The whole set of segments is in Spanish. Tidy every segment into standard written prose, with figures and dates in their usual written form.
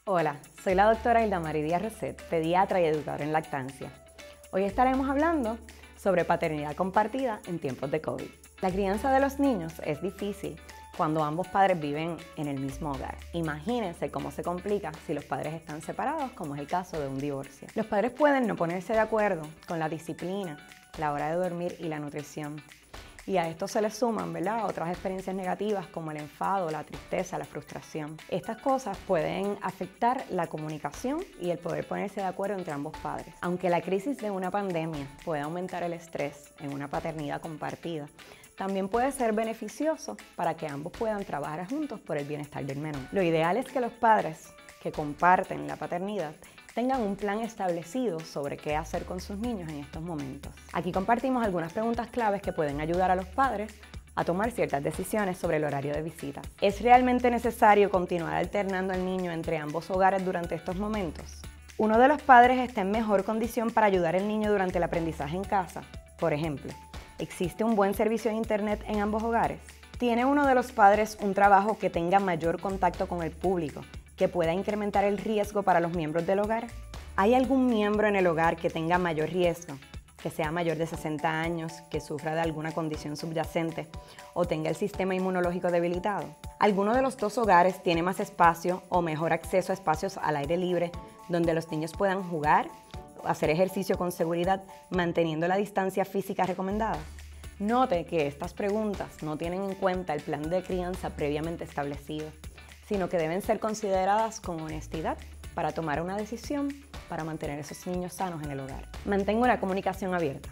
Hola, soy la doctora Ildamari Díaz Roset, pediatra y educadora en lactancia. Hoy estaremos hablando sobre paternidad compartida en tiempos de COVID. La crianza de los niños es difícil cuando ambos padres viven en el mismo hogar. Imagínense cómo se complica si los padres están separados, como es el caso de un divorcio. Los padres pueden no ponerse de acuerdo con la disciplina, la hora de dormir y la nutrición. Y a esto se le suman, otras experiencias negativas como el enfado, la tristeza, la frustración. Estas cosas pueden afectar la comunicación y el poder ponerse de acuerdo entre ambos padres. Aunque la crisis de una pandemia puede aumentar el estrés en una paternidad compartida, también puede ser beneficioso para que ambos puedan trabajar juntos por el bienestar del menor. Lo ideal es que los padres que comparten la paternidad tengan un plan establecido sobre qué hacer con sus niños en estos momentos. Aquí compartimos algunas preguntas claves que pueden ayudar a los padres a tomar ciertas decisiones sobre el horario de visita. ¿Es realmente necesario continuar alternando al niño entre ambos hogares durante estos momentos? ¿Uno de los padres está en mejor condición para ayudar al niño durante el aprendizaje en casa? Por ejemplo, ¿existe un buen servicio de internet en ambos hogares? ¿Tiene uno de los padres un trabajo que tenga mayor contacto con el público, que pueda incrementar el riesgo para los miembros del hogar? ¿Hay algún miembro en el hogar que tenga mayor riesgo, que sea mayor de 60 años, que sufra de alguna condición subyacente o tenga el sistema inmunológico debilitado? ¿Alguno de los dos hogares tiene más espacio o mejor acceso a espacios al aire libre donde los niños puedan jugar, hacer ejercicio con seguridad, manteniendo la distancia física recomendada? Note que estas preguntas no tienen en cuenta el plan de crianza previamente establecido, sino que deben ser consideradas con honestidad para tomar una decisión para mantener a esos niños sanos en el hogar. Mantenga una comunicación abierta.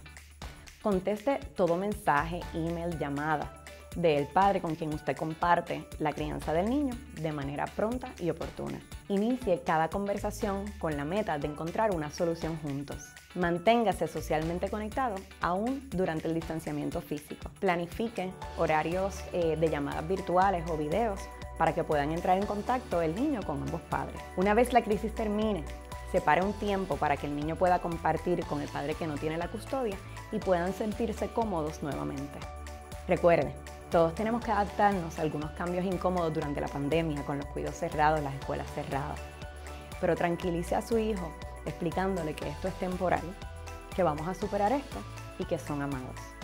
Conteste todo mensaje, email, llamada del padre con quien usted comparte la crianza del niño de manera pronta y oportuna. Inicie cada conversación con la meta de encontrar una solución juntos. Manténgase socialmente conectado aún durante el distanciamiento físico. Planifique horarios de llamadas virtuales o videos para que puedan entrar en contacto el niño con ambos padres. Una vez la crisis termine, separe un tiempo para que el niño pueda compartir con el padre que no tiene la custodia y puedan sentirse cómodos nuevamente. Recuerde, todos tenemos que adaptarnos a algunos cambios incómodos durante la pandemia, con los cuidados cerrados, las escuelas cerradas. Pero tranquilice a su hijo explicándole que esto es temporal, que vamos a superar esto y que son amados.